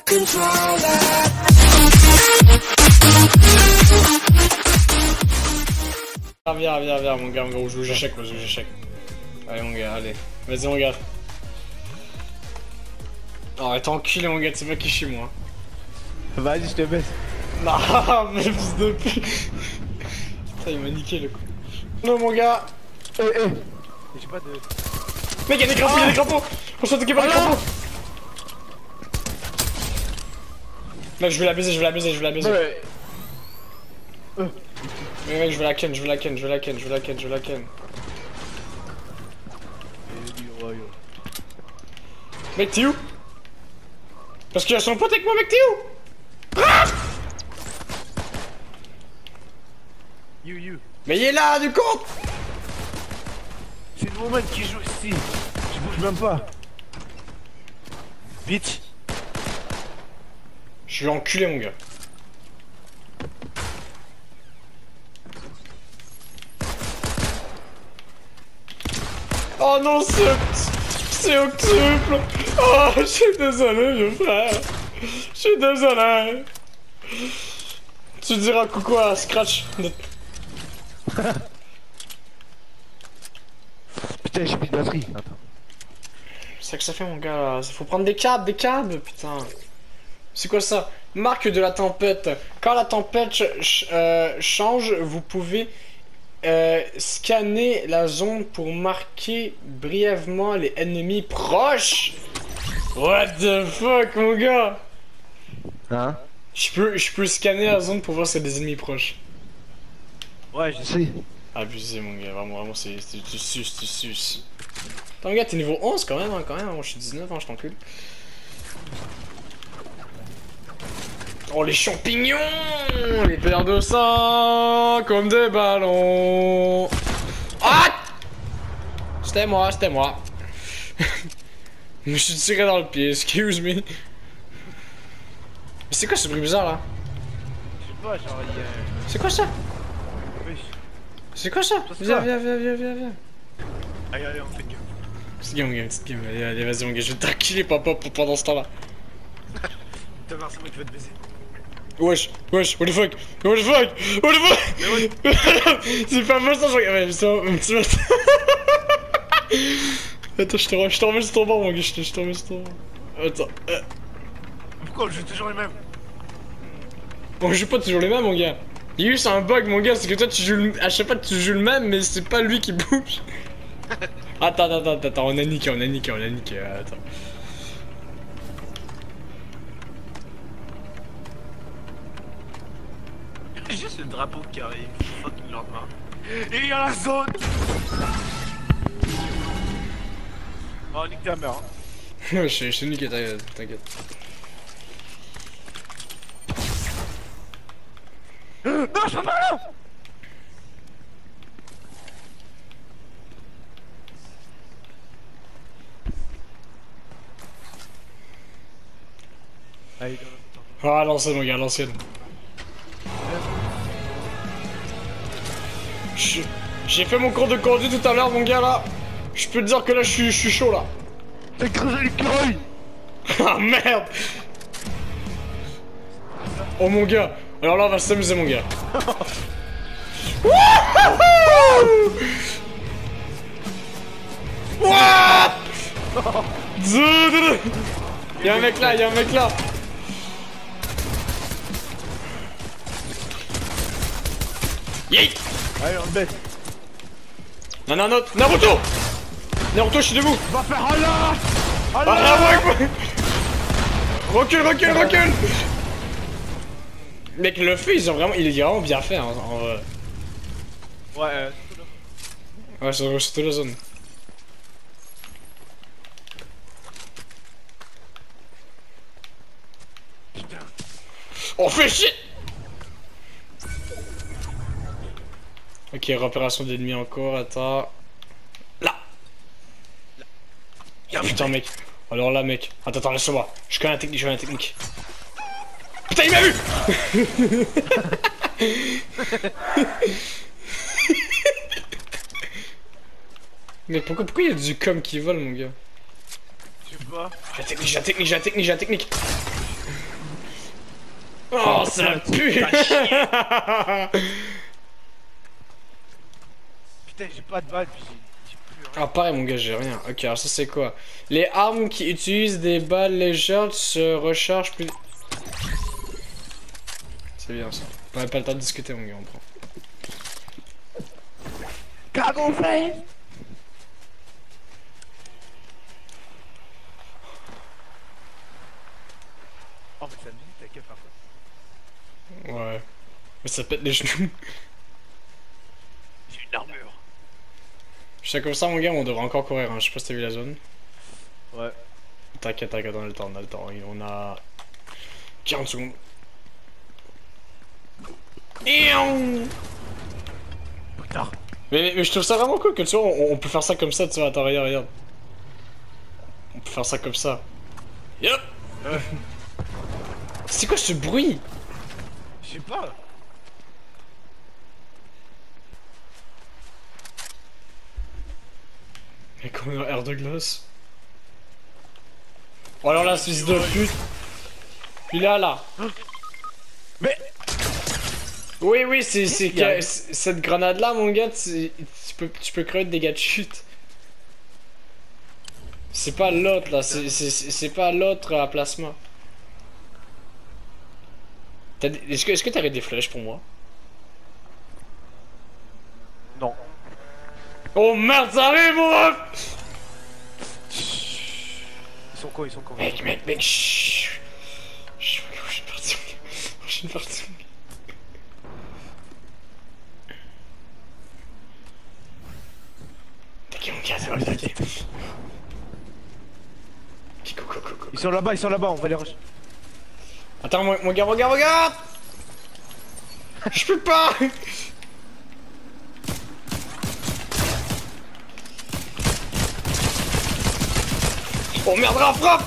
Viens, mon gars, on joue j'échec, j'échec. Allez, mon gars, allez. Vas-y, mon gars. Oh, t'es enculé, mon gars, tu sais pas qui je suis, moi. Vas-y, je te baisse. Non, mais fils de pute. Putain, il m'a niqué le coup. Non, mon gars. J'ai pas de... Mec, y'a des crapauds, y'a des crapauds. On s'est attaqué par des crapauds. Mec, je vais la baiser, je vais la baiser, je vais la baiser. Mais mec, je vais la ken, je vais la ken, je vais la ken, je vais la ken, je vais la ken. Mec, t'es où? Parce qu'il y a son pote avec moi, mec, t'es où? Ah! You. Mais il est là, du compte! C'est le moment qui joue ici. Je bouge même pas. Bitch. Je vais enculer, mon gars. Oh non, c'est octuple. Oh, je suis désolé, mon frère. Je suis désolé. Tu diras coucou à Scratch. Putain, j'ai plus de batterie. Attends. C'est ça que ça fait, mon gars. Faut prendre des câbles, putain. C'est quoi ça? Marque de la tempête. Quand la tempête change, vous pouvez scanner la zone pour marquer brièvement les ennemis proches. What the fuck, mon gars? Hein? Je peux scanner la zone pour voir si c'est des ennemis proches. Ouais, je sais. Abusé, mon gars, vraiment, tu suces. Attends, mon gars, t'es niveau 11 quand même, moi je suis 19, je t'encule. Oh, les champignons! Les verres de sang comme des ballons. Ah! C'était moi. Je me suis tiré dans le pied, excuse me. Mais c'est quoi ce bruit bizarre là? Je sais pas, genre il y a... C'est quoi ça? Oui. C'est quoi ça? Viens. Allez, on fait game. Petite game, allez, vas-y mon gars, je vais t'enculer papa pendant ce temps-là. T'as voir, c'est moi qui vais te baiser. Wesh, what the fuck? C'est pas moi ça, je regarde. Ouais, attends, je te remets sur ton banc, mon gars, je te remets sur ton banc. Attends. Pourquoi on joue toujours les mêmes? On joue pas toujours les mêmes, mon gars. Il y a eu, c'est un bug, mon gars, c'est que toi tu joues à chaque fois tu joues le même, mais c'est pas lui qui bouge. Attends, on a niqué, attends. Juste le drapeau qui arrive, fucking lendemain. Et il y a la zone. Oh, nique ta mère. Je t'ai niqué, t'inquiète. Non, je peux pas là. Ah, l'ancienne, mon gars, l'ancienne. J'ai fait mon cours de conduite tout à l'heure, mon gars, là. Je peux te dire que là, je suis chaud, là. T'as creusé l'écureuil. Ah, merde. Oh, mon gars. Alors là, on va s'amuser, mon gars. What? Y'a un mec là. Yeet. Allez, on le baisse. Non, Naruto, je suis debout. Va faire Allah. Recule. Mec, le feu, il est vraiment bien fait, hein, en vrai. Ouais, c'est toute la zone. Putain. On fait chier. Ok, repération d'ennemis encore, attends. Là. Putain, mec. Alors là, mec. Attends, laisse-moi. Je connais la technique, Putain, il m'a vu. Mec, pourquoi il y a du com qui vole, mon gars? Je sais pas. J'ai la technique. Oh, ça pue. Putain, j'ai pas de balle, puis j'ai plus rien. Ah, pareil, mon gars, j'ai rien. Ok, alors ça, c'est quoi? Les armes qui utilisent des balles légères se rechargent plus. C'est bien ça. On n'a pas le temps de discuter, mon gars, on prend. Cagon fait. Oh, mais ça me dit, t'as qu'à faire ça. Ouais. Mais ça pète les genoux. J'ai une armure. Je sais comme ça, mon gars, on devrait encore courir. Hein. Je sais pas si t'as vu la zone. Ouais. T'inquiète, t'inquiète, on a le temps, on a le temps. On a 40 secondes. Putain. Mais je trouve ça vraiment cool que tu vois, on peut faire ça comme ça, tu vois. Attends, regarde, regarde. On peut faire ça comme ça. Yup. C'est quoi ce bruit? Je sais pas. Mais comme un air de glace. Oh alors là, ce fils de pute. Puis là. Mais. Oui, oui, cette grenade là, mon gars, tu peux créer des dégâts de chute. C'est pas l'autre là, c'est pas l'autre à plasma. Est-ce que t'avais des flèches pour moi? Non. Oh merde, ça arrive, mon ref! Ils sont quoi, ils sont quoi? Mec, chut. Chut, prochaine partie, mon gars. Prochaine partie, mon gars. T'inquiète, mon gars, ça va, t'inquiète. Go. Ils sont là-bas, on va les rush. Attends, mon gars, regarde! Je peux pas! Oh merde, frappe!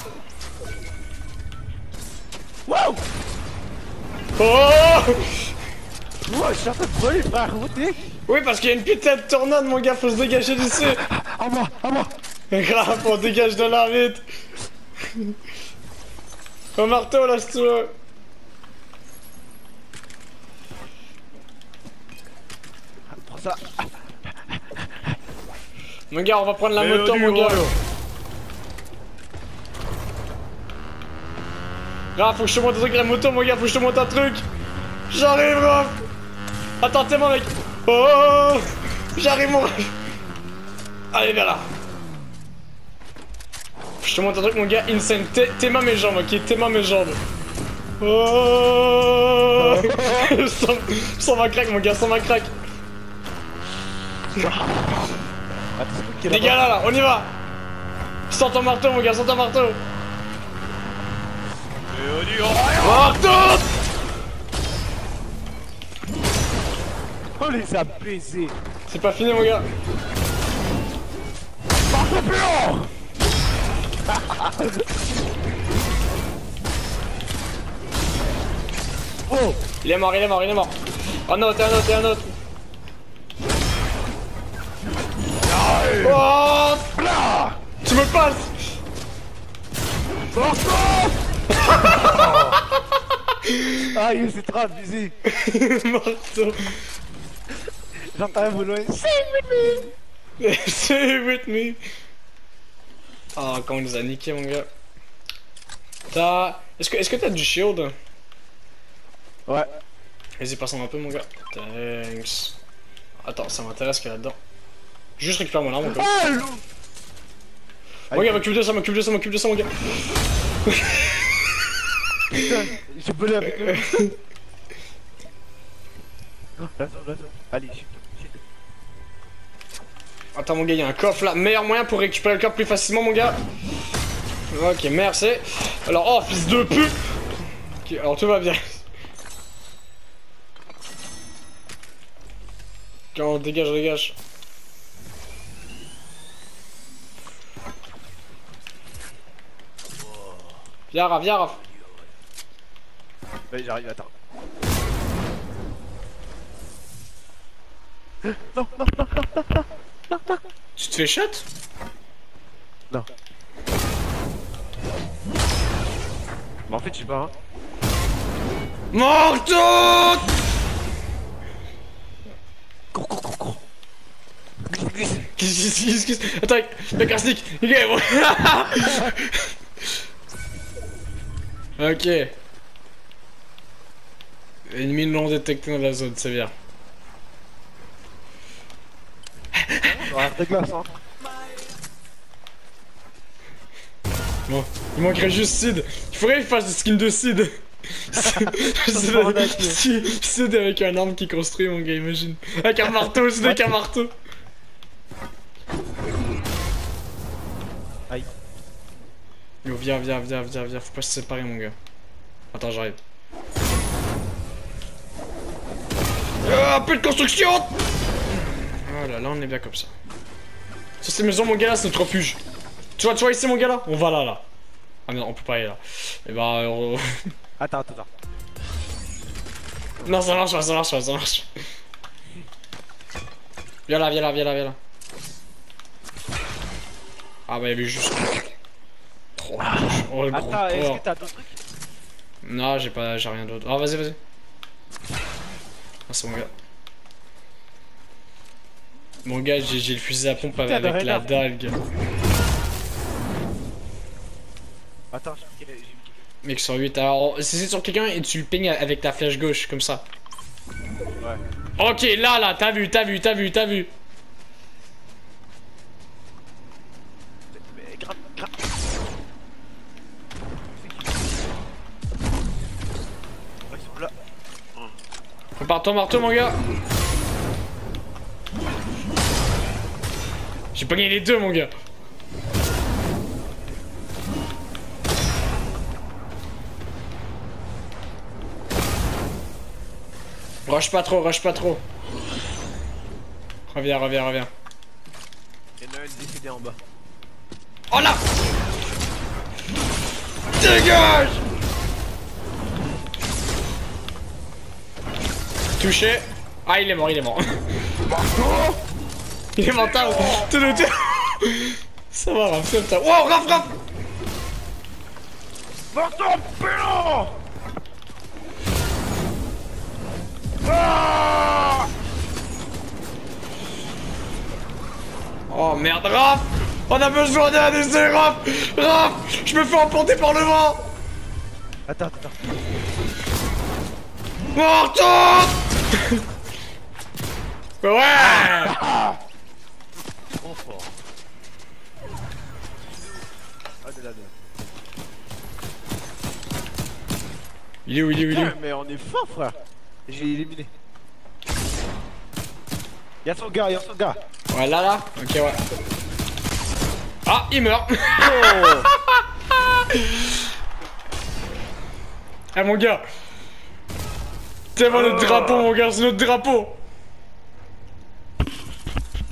Wow! Oh! Wow, je suis en train de voler, frère, où t'es? Oui, parce qu'il y a une putain de tornade, mon gars, faut se dégager d'ici! À moi! Grave, on dégage de là, vite! Un marteau, là, si tu veux! Prends ça! Mon gars, on va prendre la moto, mon gars! Grave, faut que je te montre un truc, la moto, mon gars, faut que je te montre un truc! J'arrive, grave! Attends, t'es moi, mec! Oh! J'arrive, mon ref! Allez, viens là! Je te montre un truc, mon gars, insane. T'es mes jambes, ok? T'es mes jambes. Oh! Je sens ma craque, mon gars, sens ma craque. Les gars, là, on y va! Sens ton marteau, mon gars, sens ton marteau! Marteau! On les a baisés! C'est pas fini, mon gars. Oh! Il est mort. Un autre. Oh! Tu me passes! Ah, il s'est trop abusé! Marteau. J'entends vous loin. Stay with me. Ah, comment on nous a niqué, mon gars. Est-ce que t'as du shield? Ouais. Vas-y, passe-en un peu, mon gars. Thanks. Attends, ça m'intéresse qu'il y a là-dedans. Juste récupère mon arme, mon gars. Ah, loup! Mon gars, m'occupe de ça, mon gars. Putain, j'ai volé avec eux. Allez, shit. Attends, mon gars, il y a un coffre là. Meilleur moyen pour récupérer le coffre plus facilement, mon gars. Ok, merci. Alors, oh, fils de pute. Ok, alors tout va bien. Ok, on dégage. Viens, Raph. Ouais, j'arrive, attends. Non. Tu te fais shot? Non. Mais en fait, je sais pas. Hein. Morto. Cours. Qu'est-ce attends, y'a qu'un sneak. Ok, bon. Ok. Ennemis non détectés dans la zone, c'est bien. On a de glace, hein. Bon, il manquerait juste Sid. Il faudrait qu'il fasse des skins de Sid. Sid avec un arme qui construit, mon gars, imagine. Avec un marteau, Sid avec un marteau. Aïe. Yo, viens, faut pas se séparer, mon gars. Attends, j'arrive. Un peu de construction. Oh là là, on est bien comme ça. Ça, c'est maison, mon gars, là, c'est notre refuge. Tu vois ici, mon gars, là? On va là. Ah non, on peut pas aller là. Et bah, Attends. Non, ça marche pas. Viens là. Ah bah, il y avait juste... Oh, le gros Attends, est-ce porc. que t'as d'autres trucs? Non, j'ai rien d'autre. Ah, vas-y. Ah, c'est mon gars. Mon gars, j'ai le fusil à pompe avec la dague. Attends, j'ai vu quelqu'un. Mec, sur 8, alors, c'est sur quelqu'un et tu le pignes avec ta flèche gauche, comme ça. Ouais. Ok, là, t'as vu. Mais grave. Ils sont là. Prépare ton marteau, mon gars. J'ai pogné les deux, mon gars. Rush pas trop. Reviens. Il y en a un décédé en bas. Oh là! Dégage! Touché. Ah, il est mort. Il est mental. Ça va, Raph, c'est ça. Wow, Raph! Marteau pélant. Ah! Oh merde, Raph! On a besoin d'un essai, Raph! Je me fais emporter par le vent! Attends. Morto! Ouais! Trop fort. Ah, de là. Il est où? Putain, mais on est fort, frère. J'ai éliminé. Y'a son gars. Ouais, là. Ok, ouais. Ah, il meurt! Oh. Ah, mon gars! C'est bon, notre drapeau, mon gars, c'est notre drapeau!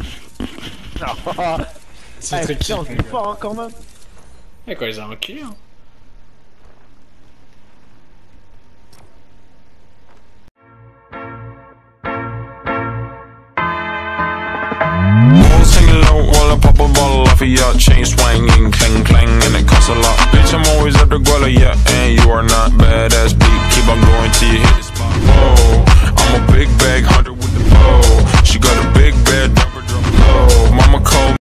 C'est très Putain, kiff, on mon est gars. fort, hein, quand même. Et quoi, ils ont un clé, hein?